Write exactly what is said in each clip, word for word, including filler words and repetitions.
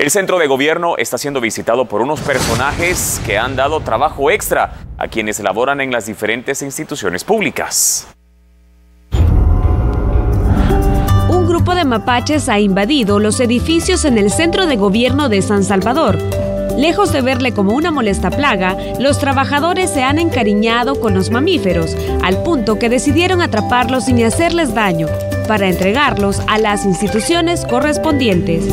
El centro de gobierno está siendo visitado por unos personajes que han dado trabajo extra a quienes laboran en las diferentes instituciones públicas. Un grupo de mapaches ha invadido los edificios en el centro de gobierno de San Salvador. Lejos de verle como una molesta plaga, los trabajadores se han encariñado con los mamíferos, al punto que decidieron atraparlos sin hacerles daño, para entregarlos a las instituciones correspondientes.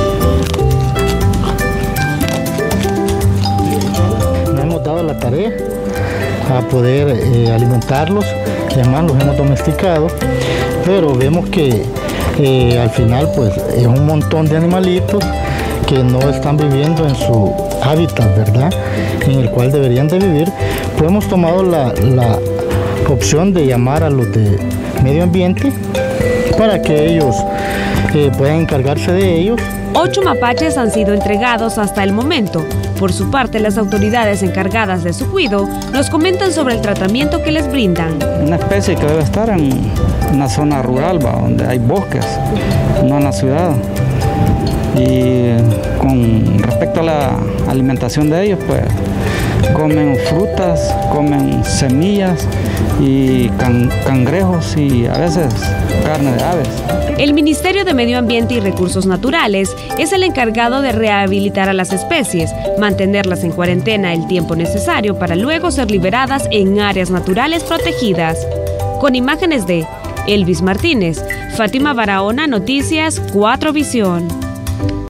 Nos hemos dado la tarea a poder eh, alimentarlos, y además los hemos domesticado, pero vemos que eh, al final pues es un montón de animalitos que no están viviendo en su hábitat, ¿verdad?, en el cual deberían de vivir. Pues hemos tomado la, la opción de llamar a los de medio ambiente para que ellos eh, puedan encargarse de ellos. Ocho mapaches han sido entregados hasta el momento. Por su parte, las autoridades encargadas de su cuidado nos comentan sobre el tratamiento que les brindan. Una especie que debe estar en una zona rural, ¿va?, donde hay bosques, no en la ciudad. Y con respecto a la alimentación de ellos, pues comen frutas, comen semillas y can cangrejos y a veces carne de aves. El Ministerio de Medio Ambiente y Recursos Naturales es el encargado de rehabilitar a las especies, mantenerlas en cuarentena el tiempo necesario para luego ser liberadas en áreas naturales protegidas. Con imágenes de Elvis Martínez, Fátima Barahona, Noticias cuatro Visión.